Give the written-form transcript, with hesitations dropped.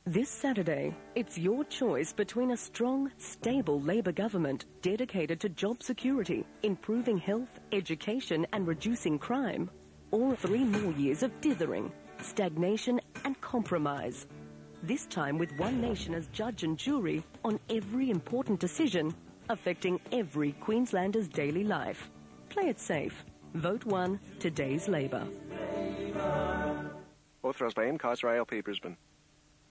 This Saturday, it's your choice between a strong, stable Labor government dedicated to job security, improving health, education and reducing crime, or 3 more years of dithering, stagnation and compromise. This time with one nation as judge and jury on every important decision affecting every Queenslander's daily life. Play it safe. Vote 1, Today's Labor. Authorised by MCAS or ALP Brisbane.